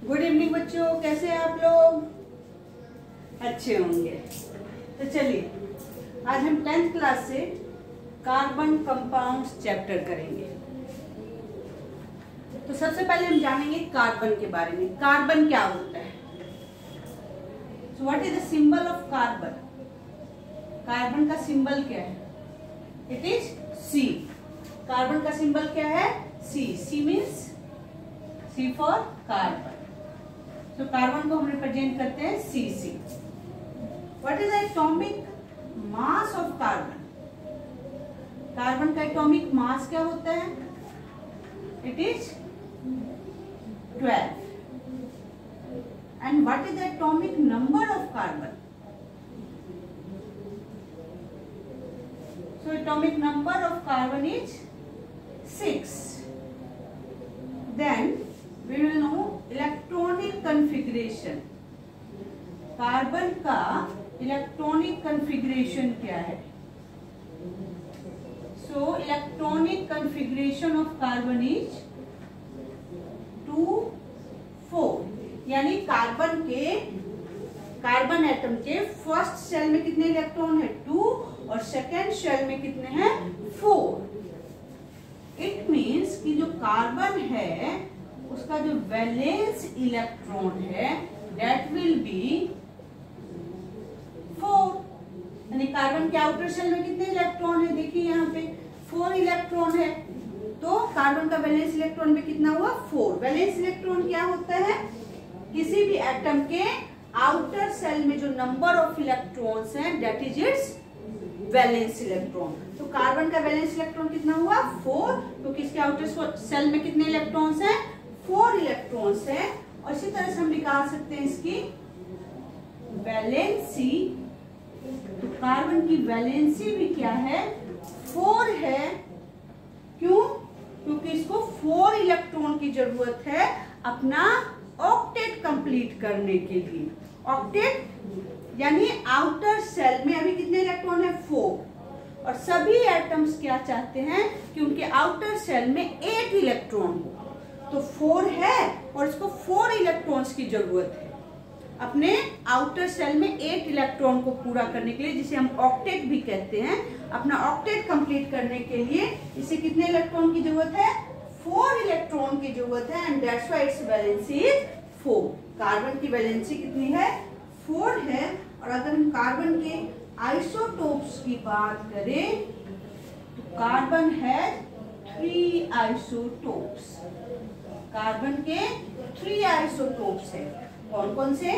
Good evening बच्चों, कैसे हैं आप लोग? अच्छे होंगे। तो चलिए आज हम 10th क्लास से कार्बन कंपाउंड्स चैप्टर करेंगे। तो सबसे पहले हम जानेंगे कार्बन के बारे में। कार्बन क्या होता है? So what is the symbol of carbon? Carbon का सिंबल क्या है? It is C. कार्बन का सिंबल क्या है? C. C means C for carbon. तो कार्बन को हम रिप्रेजेंट करते हैं C C. What is the atomic mass of carbon? Carbon का एटॉमिक मास क्या होता है? It is 12। And what is the atomic number of carbon? So atomic number of carbon is 6. Then we will know electronic configuration. Carbon का electronic configuration क्या है? So electronic configuration of carbon is 2, 4. यानी carbon atom के first shell में कितने electron है? 2 और second shell में कितने हैं? 4। इट मीन्स कि जो कार्बन है उसका जो वैलेंस इलेक्ट्रॉन है दैट विल बी 4। यानी कार्बन के आउटर शेल में कितने इलेक्ट्रॉन है? देखिए यहाँ पे 4 इलेक्ट्रॉन है। तो कार्बन का वैलेंस इलेक्ट्रॉन में कितना हुआ? 4। वैलेंस इलेक्ट्रॉन क्या होता है? किसी भी एटम के आउटर सेल में जो नंबर ऑफ इलेक्ट्रॉन्स हैं that is its valence electron. तो कार्बन का वैलेंस इलेक्ट्रॉन कितना हुआ? 4। क्योंकि इसके आउटर सेल में कितने इलेक्ट्रॉन्स हैं? 4 इलेक्ट्रॉन्स हैं। और इसी तरह से हम निकाल सकते हैं इसकी वैलेंसी। तो कार्बन की वैलेंसी भी क्या है? 4 है। क्यों? क्योंकि इसको 4 इलेक्ट्रॉन की जरूरत है अपना ऑक्टेट कंप्लीट करने के लिए। ऑक्टेट यानी आउटर सेल में अभी कितने इलेक्ट्रॉन है? 4। और सभी एटम्स क्या चाहते हैं कि उनके आउटर सेल में 8 इलेक्ट्रॉन हो। तो 4 है और इसको 4 इलेक्ट्रॉन्स की जरूरत है अपने आउटर सेल में 8 इलेक्ट्रॉन को पूरा करने के लिए, जिसे हम ऑक्टेट भी कहते हैं। अपना ऑक्टेट कंप्लीट करने के लिए इसे कितने इलेक्ट्रॉन की जरूरत है? 4 इलेक्ट्रॉन की जरूरत है। And that's why its valency is 4। Carbon की वैलेंसी कितनी है? 4 है। और अगर हम कार्बन के आइसोटोप्स की बात करें तो कार्बन है 3 आइसोटोप्स। कार्बन के 3 आइसोटोप्स है। कौन कौन से?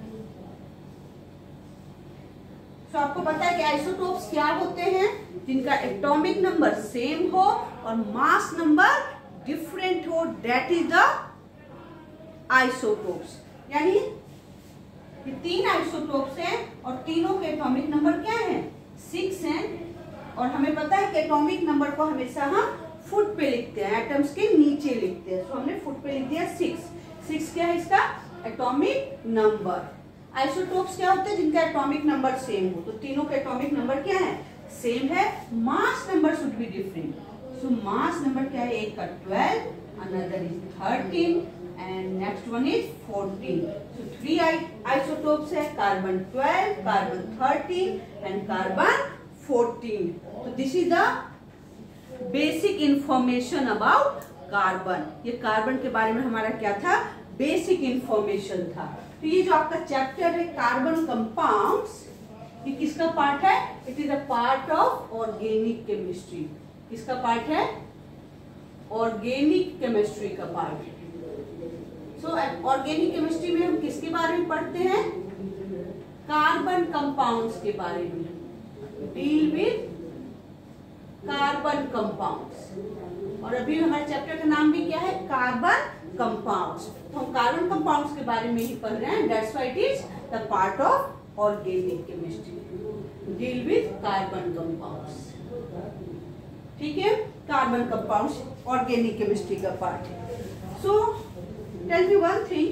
तो आपको पता है कि आइसोटोप्स क्या होते हैं? जिनका एटॉमिक नंबर सेम हो और मास नंबर डिफरेंट हो, दैट इज द आइसोटोप्स। यानी ये 3 आइसोटोप्स हैं और तीनों के एटॉमिक नंबर क्या है? 6 हैं। और हमें पता है कि एटॉमिक नंबर को हमेशा हम फुट पे लिखते हैं, एटम्स के नीचे लिखते हैं। तो हमने फुट पे लिख दिया 6। 6 क्या है इसका? Atomic number. आइसोटोप्स क्या होते हैं? जिनका एटॉमिक नंबर सेम हो। तो तीनों के एटॉमिक नंबर क्या है? सेम है। Mass number should be different. So mass number क्या है? एक का 12, another is 13 and next one is 14। So 3 isotopes है, कार्बन 12, कार्बन 13 एंड कार्बन 14। तो this is the basic information about carbon. ये कार्बन के बारे में हमारा क्या था? बेसिक इंफॉर्मेशन था। तो ये जो आपका चैप्टर है कार्बन कंपाउंड्स, ये किसका पार्ट है? It is a part of organic chemistry. किसका पार्ट है? ऑर्गेनिक केमिस्ट्री का पार्ट है। सो ऑर्गेनिक केमिस्ट्री में हम किसके बारे में पढ़ते हैं? कार्बन कंपाउंड्स के बारे में। Deal with carbon compounds. और अभी हमारे चैप्टर का नाम भी क्या है? Carbon compounds. तो हम कार्बन कंपाउंड्स के बारे में ही पढ़ रहे हैं। That's why it is the part of organic chemistry. Deal with carbon compounds. ठीक है, कार्बन कंपाउंड्स ऑर्गेनिक केमिस्ट्री का पार्ट है। So tell me one thing,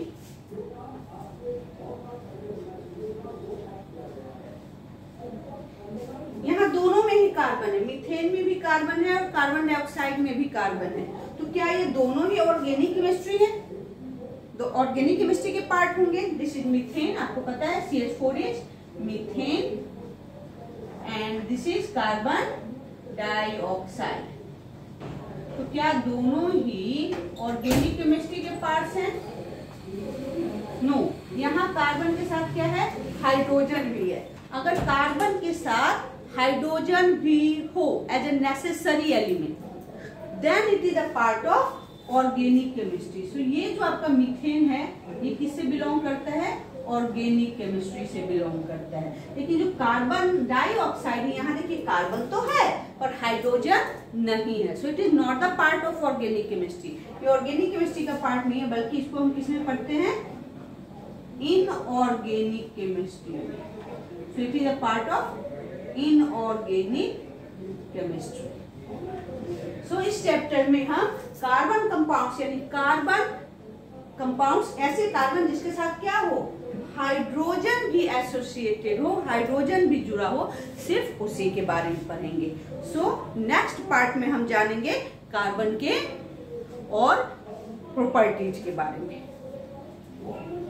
यहाँ दोनों में ही कार्बन है। मीथेन में भी कार्बन है और कार्बन डाइऑक्साइड में भी कार्बन है। तो क्या ये दोनों ही ऑर्गेनिक केमिस्ट्री है? दो ऑर्गेनिक केमिस्ट्री के पार्ट होंगे। दिस इज मीथेन, आपको पता है CH4 is methane and this is carbon dioxide. तो क्या दोनों ही ऑर्गेनिक केमिस्ट्री के पार्ट्स हैं? नो, यहाँ कार्बन के साथ क्या है? हाइड्रोजन भी है। अगर कार्बन के साथ हाइड्रोजन भी हो as a necessary element, then it is a part of organic chemistry. So ये जो आपका मीथेन है ये किससे बिलोंग करता है? ऑर्गेनिक केमिस्ट्री से बिलोंग करता है। लेकिन जो कार्बन डाइऑक्साइड है, यहाँ देखिए कार्बन तो है और हाइड्रोजन नहीं है, so it is not a part of organic chemistry. ये ऑर्गेनिक केमिस्ट्री का पार्ट नहीं है, बल्कि इसको हम किसमें पढ़ते हैं? Inorganic chemistry. So it is a part of inorganic chemistry. So इस चैप्टर में हम कार्बन कंपाउंड्स यानी कार्बन कंपाउंड्स, ऐसे कार्बन जिसके साथ क्या हो? हाइड्रोजन भी एसोसिएटेड हो, हाइड्रोजन भी जुड़ा हो, सिर्फ उसी के बारे में पढ़ेंगे। सो नेक्स्ट पार्ट में हम जानेंगे कार्बन के और प्रॉपर्टीज के बारे में।